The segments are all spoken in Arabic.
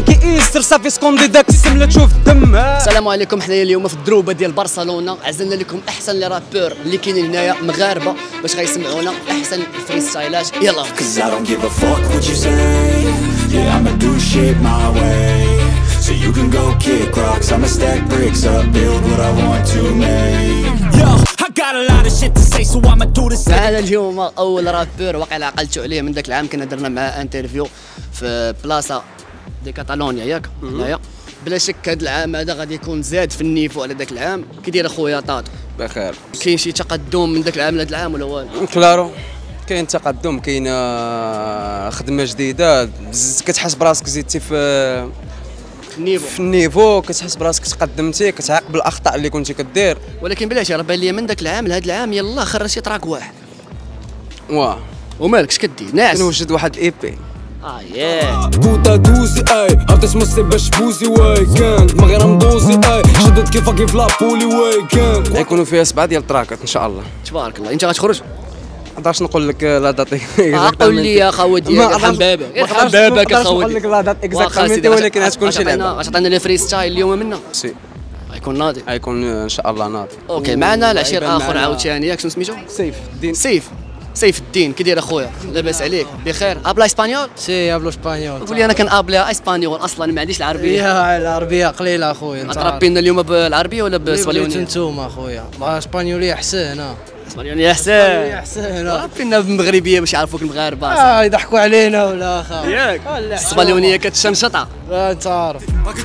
كان كيسر صافي سكوندي داك السم لا تشوف الدم. السلام عليكم، حنايا اليوم في الدروبه ديال برشلونه عزلنا لكم احسن لي رابور اللي كاينين هنايا مغاربه باش غيسمعونا احسن الفري ستايلات. يلا Yeah, I'ma do shit my way. So you can go kick rocks, I'ma stack bricks up, build what I want to make. Yo, I got a lot of shit to say, so I'ma do this. معنا اليوم اول رابور واقيلا عقلتوا عليه من ذاك العام، كنا درنا معاه انترفيو في بلاصه دي كاتالونيا ياك هنايا. بلا شك هذا العام هذا غادي يكون زاد في النيفو على ذاك العام. كي داير اخويا طاطو؟ بخير. كاين شي تقدم من ذاك العام لهذا العام ولا والو؟ كلارو كاين تقدم، كاين خدمه جديده، كتحس براسك زيدتي في النيفو، كتحس براسك تقدمتي، كتعاقب الاخطاء اللي كنتي كدير. ولكن بلاش راه بان لي من ذاك العام لهذا العام يلا خرجتي تراك واحد. واه ومالك اش كدير ناعس؟ كنوجد واحد الاي بي. ياه بوطا دوزي اي عطيت مصي باش بوزي واي كان دماغي راه مدوزي اي شدت كيفا كيف لابولي واي كان غيكونوا فيها 7 ديال التراكات ان شاء الله. تبارك الله. انت غتخرج؟ ما نقدرش نقول لك لا دات قول لي يا خاوه ديالك ارحم بابك ارحم بابك يا خاوه نقول لك لا دات اكزاكتومون، ولكن غتكون شي لعبه. واش عطينا لي فري ستايل اليوم منا؟ سي غيكون ناضي، غيكون ان شاء الله ناضي. اوكي. معنا العشير اخر عاوتاني ياك، شنو سميتو؟ سيف الدين. سيف الدين. كي داير اخويا؟ لاباس عليك؟ بخير؟ ابلا اسبانيول؟ سي ابلو اسبانيول. قول لي انا كنابلا اسبانيول اصلا، ما عنديش العربيه. يا العربيه قليله اخويا. انت تربينا اليوم بالعربيه ولا بالاسبانيوليه؟ انتوما اخويا اسبانيوليه احسن. اسبانيوليه احسن. ربينا بالمغربيه باش يعرفوك المغاربه. يضحكوا علينا ولا اخا ياك الاسبانيوليه كتشنشطه. انت عارف.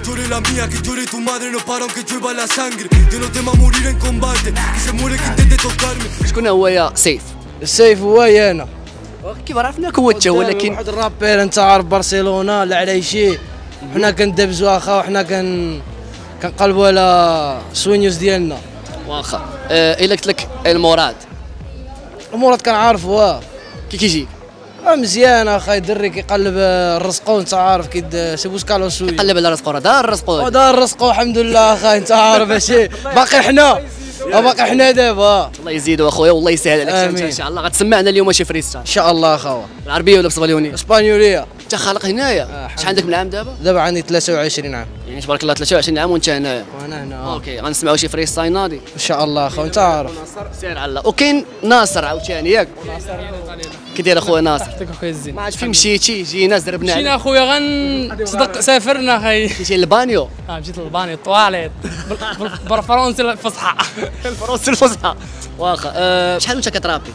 شكون هو يا سيف؟ السيف هو انا. كيف عرفناك هو انت، ولكن واحد الرابير انت عارف برشلونه العلايشي، حنا كندبزوا اخا وحنا كنقلبوا على سوينيوس ديالنا. واخا الا قلت لك المراد كنعرفوا كي كيجي مزيان اخا، دري كيقلب الرزقو انت عارف سي بوسكالو سوي قلب على رزقو. راه دار الرزقو الحمد لله اخا. انت عارف ماشي باقي حنا دابا. الله يزيدو اخويا والله يسهل عليك ان شاء الله. غتسمعنا اليوم شي فري ستايل ان شاء الله اخويا. العربيه ولا بالاسبانيوليه؟ اسبانيوليه. انت خالق هنايا شحال عندك من عام دابا؟ دابا عندي 23 عام. يعني تبارك الله 23 عام وانت هنايا. وانا هنا اوكي. غنسمعوا شي فري ستايل ناضي ان شاء الله اخويا. انت عارف سير على الله. وكاين ناصر عاوتاني ياك. كي داير اخويا ناصر؟ صحتك اخويا الزين. ما عرفتش فين مشيتي؟ جينا زربنا مشينا اخويا غنصدق سافرنا خاي. مشيتي للبانيو؟ مشيت للبانيو الطواليت بالفرنسي الفصحى. الفرنسي الفصحى. واخا شحال وانت كترابي؟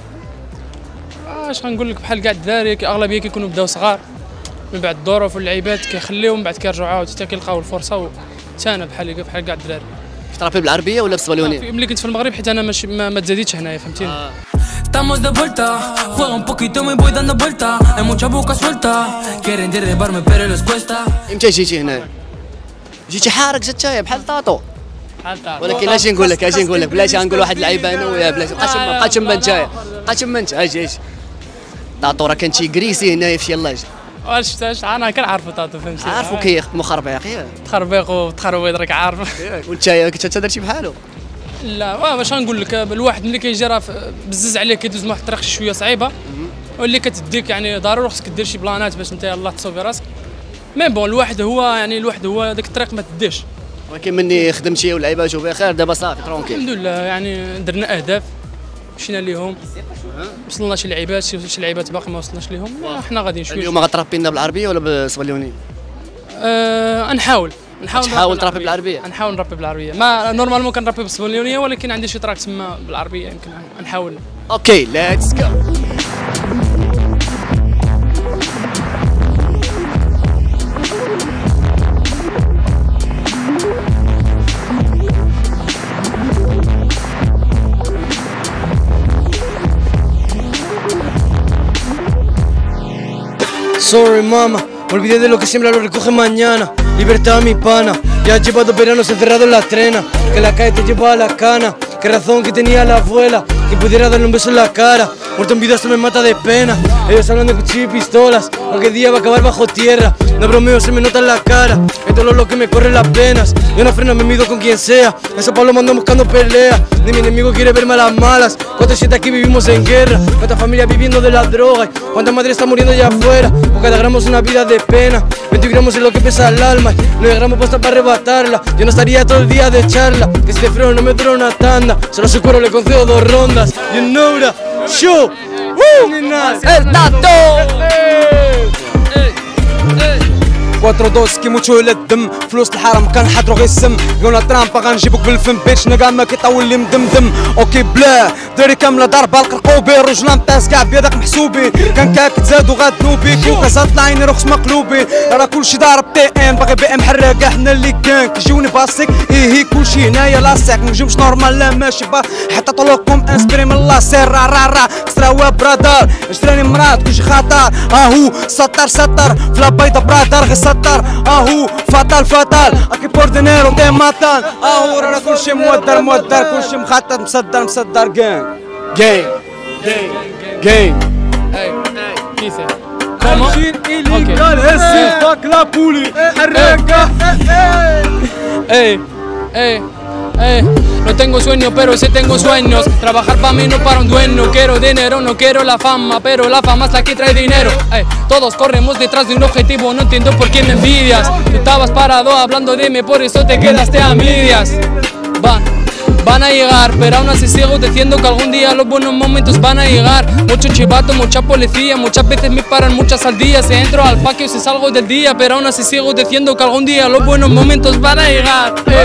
اش غنقول لك، بحال كاع الدراري اغلبيه كيكونوا بداو صغار، من بعد الظروف واللعيبات كيخليوهم، من بعد كيرجعوا عاود حتى كيلقاو الفرصه. حتى انا بحال كاع الدراري. كترابي بالعربيه ولا بالاسبانيوليه؟ ملي كنت في المغرب حيت انا ما تزاديتش هنايا فهمتيني. Estamos de vuelta, juega un poquito me voy dando vuelta, hay mucha boca suelta, quieren derribarme pero les cuesta. امتى جيتي هنا؟ جيتي حارق جات بحال طاطو. ولكن اش نقول لك بلاش نقول واحد اللعيبه انا وياه بلاش. بقى تما نتايا اجي طاطو راه كان تيكريسي هنايا في شي لاج. واش انا كنعرفو طاطو فهمتي، عارفو كي مخربيق تخربيق وتخرويض راك عارف. وانت كنت درتي بحالو؟ لا واش غنقول لك، الواحد ملي كيجي راه بزز عليه كيدوز واحد الطريق شويه صعيبه واللي كتديك، يعني ضروري خصك دير شي بلانات باش انت يلاه تصوفي راسك. مي بون الواحد هو ديك الطريق ما تديش. ولكن مني خدمتي واللعيبه جاو بخير دابا صافي ترونكيل الحمد لله. يعني درنا اهداف مشينا ليهم، وصلنا شي لعيبات باقي ما وصلناش ليهم. حنا غاديين شويه. اليوم غترابينا بالعربيه ولا بالاسبانيوليه؟ نحاول ترابي بالعربيه. نحاول نربي بالعربيه. ما نورمالمون كنربي بالاسبانيوليه، ولكن عندي شي تراك تما بالعربيه يمكن نحاول. اوكي ليتس جو. Sorry mama, me olvidé de lo que siembra lo recoge mañana. Libertad a mi pana, ya lleva 2 veranos encerrado en la trena. Que la calle te lleva a la cana, qué razón que tenía la abuela, que pudiera darle un beso en la cara. Muerto en vida se me mata de pena. Ellos hablan de cuchillo y pistolas, cualquier día va a acabar bajo tierra. No bromeo, se me nota en la cara, esto es lo que me corre las penas. Yo no freno, me mido con quien sea, esos palos mandan buscando pelea. Ni mi enemigo quiere verme a las malas. 4-7 aquí vivimos en guerra, cuántas familias viviendo de las drogas, cuántas madres están muriendo allá afuera. Por cada gramo es una vida de pena, 20 gramos es lo que pesa el alma, 9 gramos basta para arrebatarla. Yo no estaría todo el día de charla, que si te freno no me dura una tanda, solo a su cuero le concedo 2 rondas. You know that, show, woo, El Tato. 4-2 كي موتو على الدم فلوس الحرام كنحضرو غير السم قلنا ترامبا غنجيبوك بالفم بيتش نقا ما كيطول لي مدمدم اوكي بلا داري كامله ضربه القرقوبي رجلنا مطاس كاع بيدك محسوبين كان كاك تزادو غادنو بيك وكاسات العين رخص مقلوبين راه كلشي ضارب تي ام باغي بي ام حراقه حنا اللي كان كيجيوني باسيك هي كلشي هنايا لاصق منجمش نورمال لا ماشي با حتى طلوقكم انسبري من الله سير را كسراوا برادار اشتراني مرات كلشي خطر هو سطر فلا بيضه برادار غير سطر هو فاتال اكي بور دينيرو تي ماتان هو راه كلشي مودر كلشي مخطط مصدر Gang. Hey, dice. ¿Cómo? ilegal ese fuck la puli حراقه. No tengo sueño, pero sí tengo sueños. Trabajar para mí no para un dueño. Quiero dinero, no quiero la fama, pero la fama es la que trae dinero. Todos corremos detrás de un objetivo, no entiendo por qué me envidias. Tú estabas parado hablando de mí, por eso te quedaste a medias. Van a llegar, pero aún así sigo diciendo que algún día los buenos momentos van a llegar. Mucho chivato, mucha policía, muchas veces me paran muchas al día. Si entro al paquio, si salgo del día, pero aún así sigo diciendo que algún día los buenos momentos van a llegar.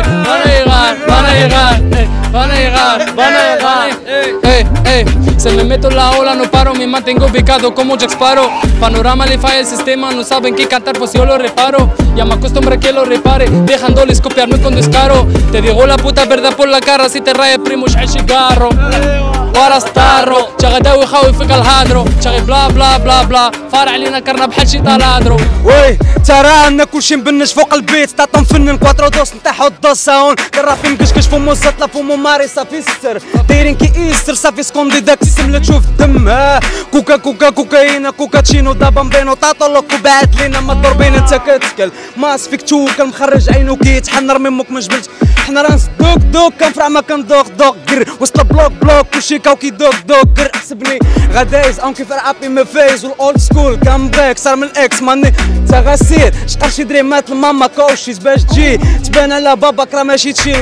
Se me meto en la ola, no paro, me mantengo picado como Jack Sparrow. Panorama le falla el sistema, no saben qué cantar, pues yo lo reparo. Ya me acostumbro a que lo repare, dejándoles copiarme con descaro. Te digo la puta verdad por la cara, si te raya primo شعل cigarro. ورا ستارو شغداوي يخوفك الهادرو شغي بلا فار علينا كرنا بحال شي طلادرو. وي ترى عنا كلشي مبنش فوق البيت تعطو مفنن 4 دوس نتاعو الدوساون كرافي مكشكش فمو زطله فمو ماري صافي ستر دايرين كي ايستر صافي سكوندي داك السم لا تشوف الدم كوكاينا كوكاتشينو دابا مبينو طاطولوك وبعد لينا ما ضربين انت كتكل ماس فيك توكل مخرج عينو كيتحن رمي موك ما جبلتش حنا راه دوك كنفرع ما كندوق قر وسط بلوك كلشي كاوكي دوك قر حسبني غدايز اون كيف رابي ما فايز والاولد سكول كان باك صار من الاكس ماني تا غسير شقر شي دريمات لماما كوشيز باش تجي تبان على باباك راه ماشي تشي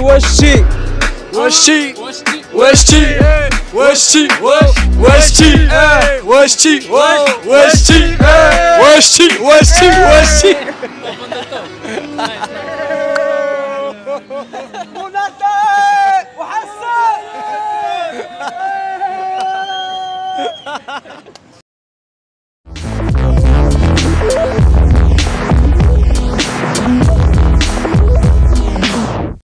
واش